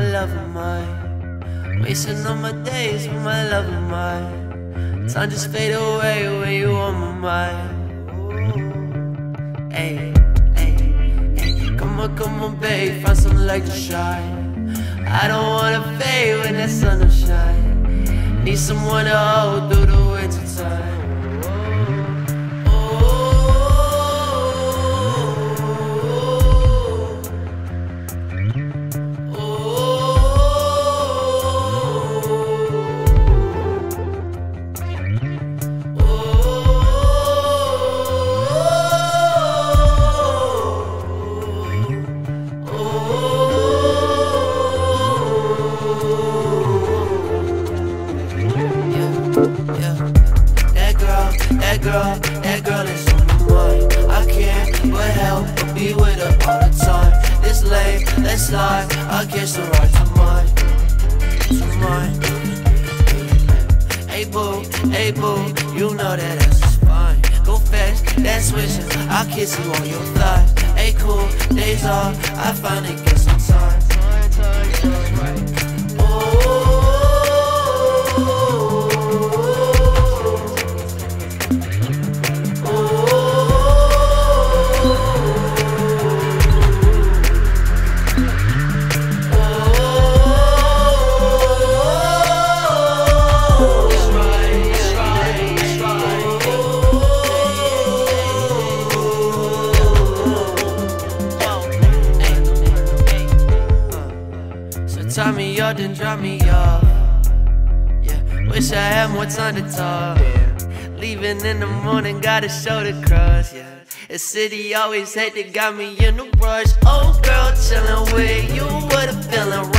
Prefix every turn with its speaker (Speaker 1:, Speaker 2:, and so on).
Speaker 1: love of mine. Wasting all my days with my love of mine. Time just fade away when you on my mind. Ay, ay, ay. Come on, babe, find some light to shine. I don't wanna fade when that sun don't shine. Need someone to hold through the winter time. That girl is on my mind. I can't but help but be with her all the time. This late, let's slide. I guess the right to mine, to mine. Hey boo, you know that ass is fine. Go fast, that switching, I'll kiss you on your thighs. Hey cool, days off, I finally get some time. Tie me up, then drop me off. Yeah, wish I had more time to talk. Leaving in the morning, got a shoulder cross. Yeah, the city always hate that got me in a rush. Oh girl, chillin' with you, what a feeling.